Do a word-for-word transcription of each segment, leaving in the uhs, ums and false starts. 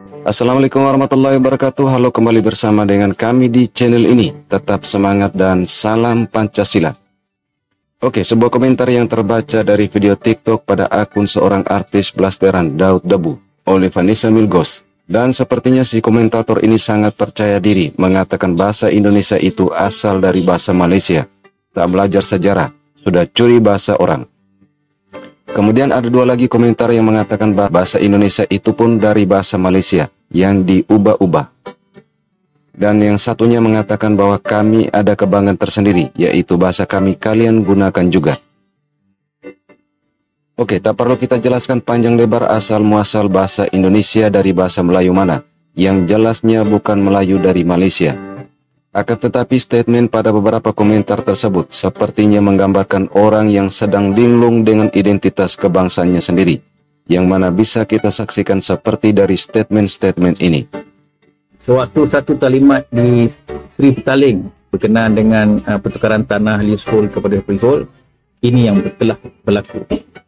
Assalamualaikum warahmatullahi wabarakatuh. Halo, kembali bersama dengan kami di channel ini. Tetap semangat dan salam Pancasila. Oke, sebuah komentar yang terbaca dari video TikTok pada akun seorang artis blasteran Daud Debu oleh Vanessa Milgos. Dan sepertinya si komentator ini sangat percaya diri mengatakan bahasa Indonesia itu asal dari bahasa Malaysia. Tak belajar sejarah, sudah curi bahasa orang. Kemudian ada dua lagi komentar yang mengatakan bahasa Indonesia itu pun dari bahasa Malaysia yang diubah-ubah. Dan yang satunya mengatakan bahwa kami ada kebanggaan tersendiri, yaitu bahasa kami kalian gunakan juga. Oke, tak perlu kita jelaskan panjang lebar asal muasal bahasa Indonesia dari bahasa Melayu mana, yang jelasnya bukan Melayu dari Malaysia. Akan tetapi statement pada beberapa komentar tersebut sepertinya menggambarkan orang yang sedang linglung dengan identitas kebangsaannya sendiri, yang mana bisa kita saksikan seperti dari statement-statement ini. Sewaktu satu kalimat di Sri Petaling berkenaan dengan uh, pertukaran tanah leasehold kepada freehold, ini yang telah berlaku.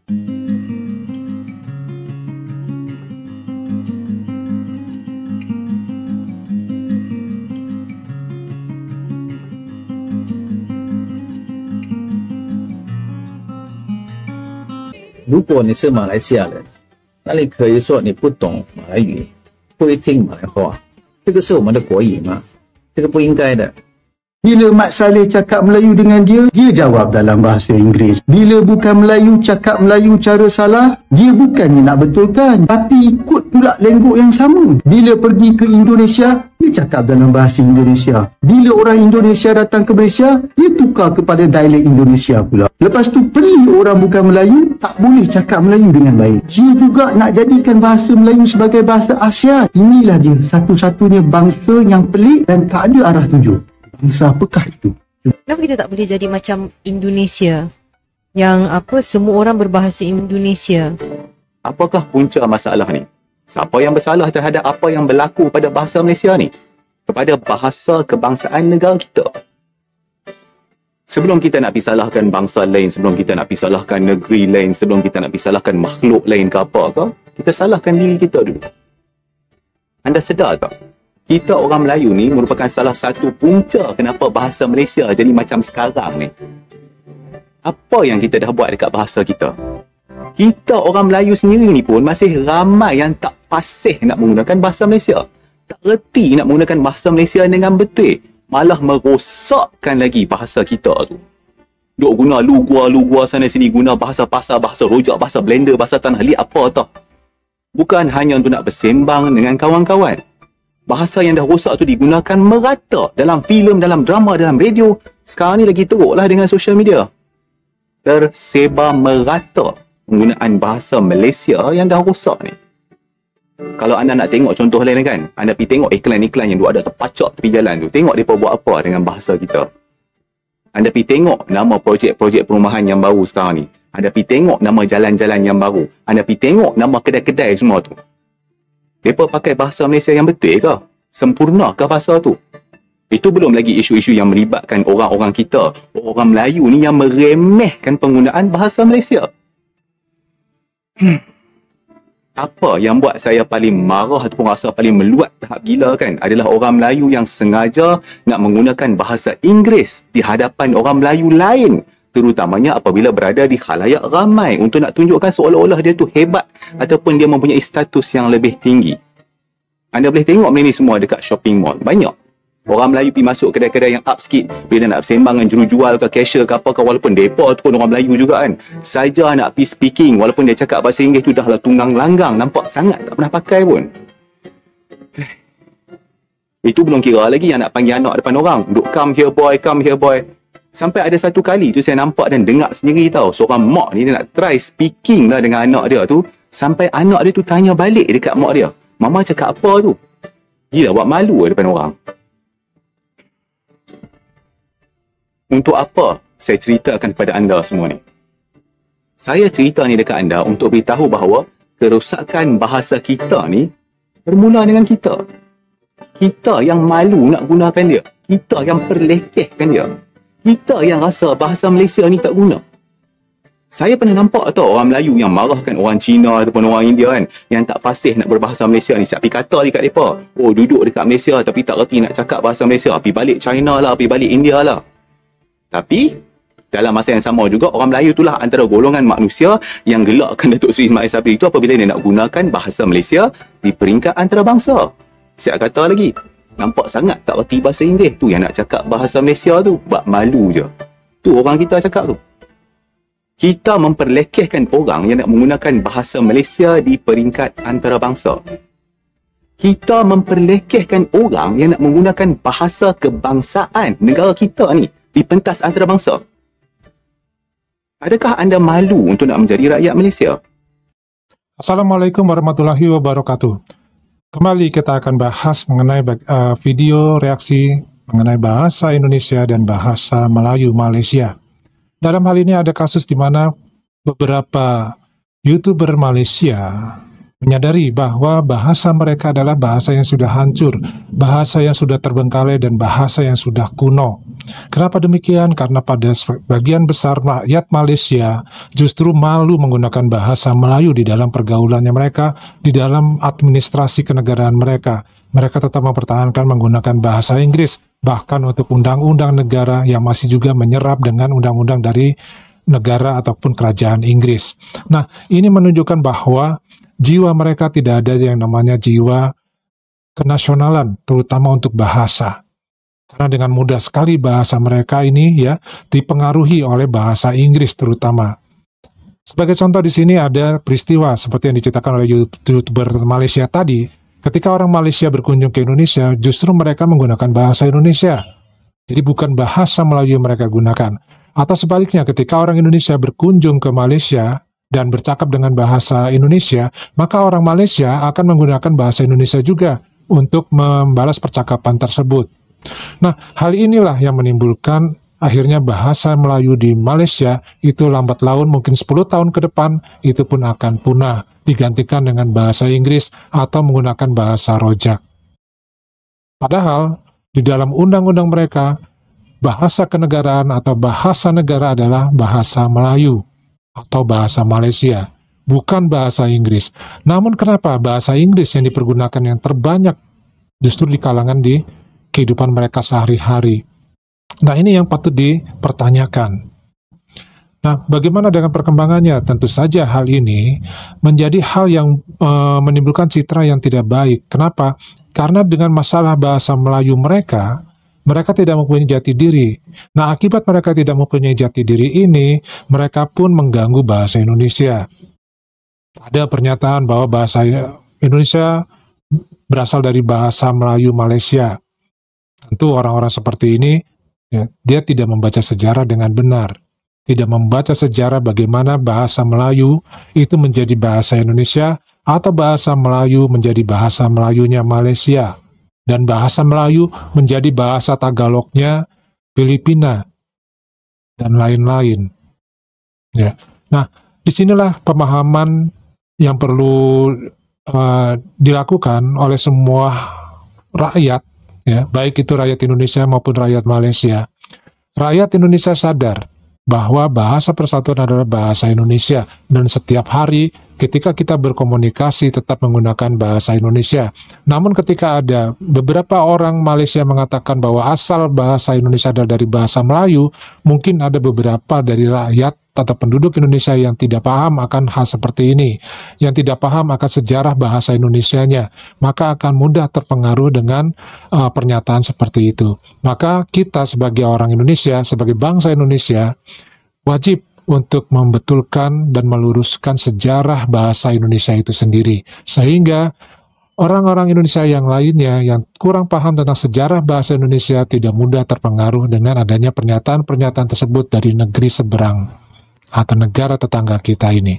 如果你是马来西亚人，那你可以说你不懂马来语，不会听马来话，这个是我们的国语吗？这个不应该的。 Bila Mat Saleh cakap Melayu dengan dia, dia jawab dalam bahasa Inggeris. Bila bukan Melayu cakap Melayu cara salah, dia bukannya nak betulkan, tapi ikut pula lenggok yang sama. Bila pergi ke Indonesia, dia cakap dalam bahasa Indonesia. Bila orang Indonesia datang ke Malaysia, dia tukar kepada dialek Indonesia pula. Lepas tu beli orang bukan Melayu, tak boleh cakap Melayu dengan baik. Dia juga nak jadikan bahasa Melayu sebagai bahasa ASEAN. Inilah dia satu-satunya bangsa yang pelik dan tak ada arah tuju. Bangsa apakah itu? Kenapa kita tak boleh jadi macam Indonesia? Yang apa, semua orang berbahasa Indonesia. Apakah punca masalah ni? Siapa yang bersalah terhadap apa yang berlaku pada bahasa Malaysia ni? Kepada bahasa kebangsaan negara kita. Sebelum kita nak pisalahkan bangsa lain, sebelum kita nak pisalahkan negeri lain, sebelum kita nak pisalahkan makhluk lain ke apa ke, kita salahkan diri kita dulu. Anda sedar tak? Kita orang Melayu ni merupakan salah satu punca kenapa bahasa Malaysia jadi macam sekarang ni. Apa yang kita dah buat dekat bahasa kita? Kita orang Melayu sendiri ni pun masih ramai yang tak fasih nak menggunakan bahasa Malaysia. Tak reti nak menggunakan bahasa Malaysia dengan betul. Malah merosakkan lagi bahasa kita tu. Duk guna lu-gua-lu-gua sana sini, guna bahasa pasar, bahasa rojak, bahasa blender, bahasa tanah liat apa tau. Bukan hanya untuk nak bersembang dengan kawan-kawan. Bahasa yang dah rosak tu digunakan merata dalam filem, dalam drama, dalam radio. Sekarang ni lagi teruklah dengan social media. Tersebar merata penggunaan bahasa Malaysia yang dah rosak ni. Kalau anda nak tengok contoh lain kan, anda pergi tengok iklan-iklan yang duk ada terpacak tepi jalan tu. Tengok mereka buat apa dengan bahasa kita. Anda pergi tengok nama projek-projek perumahan yang baru sekarang ni. Anda pergi tengok nama jalan-jalan yang baru. Anda pergi tengok nama kedai-kedai semua tu. Mereka pakai bahasa Malaysia yang betul ke? Sempurna ke bahasa tu? Itu belum lagi isu-isu yang melibatkan orang-orang kita, orang Melayu ni yang meremehkan penggunaan bahasa Malaysia. Hmm. Apa yang buat saya paling marah ataupun rasa paling meluat tahap gila kan, adalah orang Melayu yang sengaja nak menggunakan bahasa Inggeris di hadapan orang Melayu lain. Terutamanya apabila berada di khalayak ramai untuk nak tunjukkan seolah-olah dia tu hebat ataupun dia mempunyai status yang lebih tinggi. Anda boleh tengok benda ni semua dekat shopping mall. Banyak. Orang Melayu pergi masuk kedai-kedai yang up sikit. Bila nak bersembang dengan jurujual ke cashier ke apa ke, walaupun mereka tu pun orang Melayu juga kan. Saja nak pergi speaking, walaupun dia cakap bahasa Inggeris tu dah lah tunggang langgang. Nampak sangat tak pernah pakai pun. Itu belum kira lagi yang nak panggil anak depan orang. Duk come here boy, come here boy. Sampai ada satu kali tu saya nampak dan dengar sendiri tau. Seorang mak ni dia nak try speaking lah dengan anak dia tu. Sampai anak dia tu tanya balik dekat mak dia. Mama cakap apa tu? Gila, buat malu depan orang. Untuk apa saya ceritakan kepada anda semua ni? Saya cerita ni dekat anda untuk beritahu bahawa kerosakan bahasa kita ni bermula dengan kita. Kita yang malu nak gunakan dia. Kita yang perlekehkan dia. Kita yang rasa bahasa Malaysia ni tak guna. Saya pernah nampak tau orang Melayu yang marahkan orang Cina ataupun orang India kan, yang tak fasih nak berbahasa Malaysia ni. Tapi kata dekat mereka, oh duduk dekat Malaysia tapi tak reti nak cakap bahasa Malaysia, pergi balik China lah, pergi balik India lah. Tapi dalam masa yang sama juga, orang Melayu itulah antara golongan manusia yang gelakkan Datuk Seri Ismail Sabri itu apabila dia nak gunakan bahasa Malaysia di peringkat antarabangsa. Saya kata lagi, nampak sangat tak reti bahasa Inggeris tu yang nak cakap bahasa Malaysia tu, bak malu je. Tu orang kita cakap tu. Kita memperlekehkan orang yang nak menggunakan bahasa Malaysia di peringkat antarabangsa. Kita memperlekehkan orang yang nak menggunakan bahasa kebangsaan negara kita ni di pentas antarabangsa. Adakah anda malu untuk nak menjadi rakyat Malaysia? Assalamualaikum warahmatullahi wabarakatuh. Kembali kita akan bahas mengenai uh, video reaksi mengenai bahasa Indonesia dan bahasa Melayu Malaysia. Dalam hal ini ada kasus di mana beberapa YouTuber Malaysia menyadari bahwa bahasa mereka adalah bahasa yang sudah hancur, bahasa yang sudah terbengkalai, dan bahasa yang sudah kuno. Kenapa demikian? Karena pada sebagian besar rakyat Malaysia justru malu menggunakan bahasa Melayu di dalam pergaulannya mereka, di dalam administrasi kenegaraan mereka. Mereka tetap mempertahankan menggunakan bahasa Inggris, bahkan untuk undang-undang negara yang masih juga menyerap dengan undang-undang dari negara ataupun kerajaan Inggris. Nah, ini menunjukkan bahwa jiwa mereka tidak ada yang namanya jiwa kenasionalan, terutama untuk bahasa. Karena dengan mudah sekali bahasa mereka ini ya dipengaruhi oleh bahasa Inggris terutama. Sebagai contoh di sini ada peristiwa seperti yang diceritakan oleh YouTuber Malaysia tadi. Ketika orang Malaysia berkunjung ke Indonesia, justru mereka menggunakan bahasa Indonesia. Jadi bukan bahasa Melayu yang mereka gunakan. Atau sebaliknya, ketika orang Indonesia berkunjung ke Malaysia dan bercakap dengan bahasa Indonesia, maka orang Malaysia akan menggunakan bahasa Indonesia juga untuk membalas percakapan tersebut. Nah, hal inilah yang menimbulkan akhirnya bahasa Melayu di Malaysia itu lambat laun mungkin sepuluh tahun ke depan itu pun akan punah, digantikan dengan bahasa Inggris atau menggunakan bahasa rojak. Padahal di dalam undang-undang mereka, bahasa kenegaraan atau bahasa negara adalah bahasa Melayu atau bahasa Malaysia, bukan bahasa Inggris. Namun kenapa bahasa Inggris yang dipergunakan yang terbanyak justru di kalangan di kehidupan mereka sehari-hari? Nah, ini yang patut dipertanyakan. Nah, bagaimana dengan perkembangannya? Tentu saja hal ini menjadi hal yang e, menimbulkan citra yang tidak baik. Kenapa? Karena dengan masalah bahasa Melayu mereka, mereka tidak mempunyai jati diri. Nah, akibat mereka tidak mempunyai jati diri ini, mereka pun mengganggu bahasa Indonesia. Ada pernyataan bahwa bahasa Indonesia berasal dari bahasa Melayu Malaysia. Tentu orang-orang seperti ini, ya, dia tidak membaca sejarah dengan benar. Tidak membaca sejarah bagaimana bahasa Melayu itu menjadi bahasa Indonesia atau bahasa Melayu menjadi bahasa Melayunya Malaysia dan bahasa Melayu menjadi bahasa Tagalognya Filipina dan lain-lain. Ya. Nah, disinilah pemahaman yang perlu uh, dilakukan oleh semua rakyat, ya, baik itu rakyat Indonesia maupun rakyat Malaysia. Rakyat Indonesia sadar bahwa bahasa persatuan adalah bahasa Indonesia, dan setiap hari ketika kita berkomunikasi tetap menggunakan bahasa Indonesia. Namun ketika ada beberapa orang Malaysia mengatakan bahwa asal bahasa Indonesia adalah dari bahasa Melayu, mungkin ada beberapa dari rakyat atau penduduk Indonesia yang tidak paham akan hal seperti ini, yang tidak paham akan sejarah bahasa Indonesianya, maka akan mudah terpengaruh dengan uh, pernyataan seperti itu. Maka kita sebagai orang Indonesia, sebagai bangsa Indonesia, wajib untuk membetulkan dan meluruskan sejarah bahasa Indonesia itu sendiri, sehingga orang-orang Indonesia yang lainnya yang kurang paham tentang sejarah bahasa Indonesia tidak mudah terpengaruh dengan adanya pernyataan-pernyataan tersebut dari negeri seberang atau negara tetangga kita ini.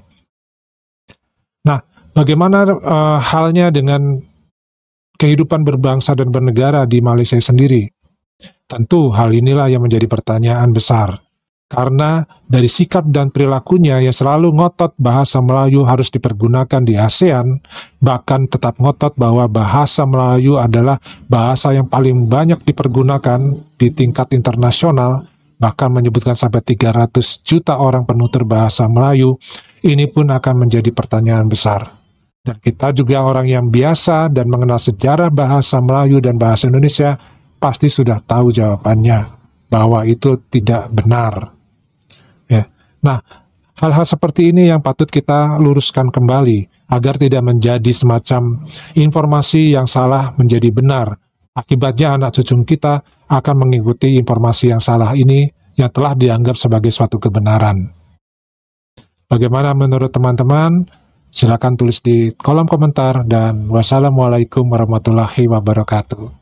Nah, bagaimana uh, halnya dengan kehidupan berbangsa dan bernegara di Malaysia sendiri? Tentu hal inilah yang menjadi pertanyaan besar. Karena dari sikap dan perilakunya yang selalu ngotot bahasa Melayu harus dipergunakan di ASEAN, bahkan tetap ngotot bahwa bahasa Melayu adalah bahasa yang paling banyak dipergunakan di tingkat internasional, bahkan menyebutkan sampai tiga ratus juta orang penutur bahasa Melayu, ini pun akan menjadi pertanyaan besar. Dan kita juga orang yang biasa dan mengenal sejarah bahasa Melayu dan bahasa Indonesia pasti sudah tahu jawabannya, bahwa itu tidak benar. Ya. Nah, hal-hal seperti ini yang patut kita luruskan kembali, agar tidak menjadi semacam informasi yang salah menjadi benar. Akibatnya anak cucu kita akan mengikuti informasi yang salah ini yang telah dianggap sebagai suatu kebenaran. Bagaimana menurut teman-teman? Silakan tulis di kolom komentar dan wassalamualaikum warahmatullahi wabarakatuh.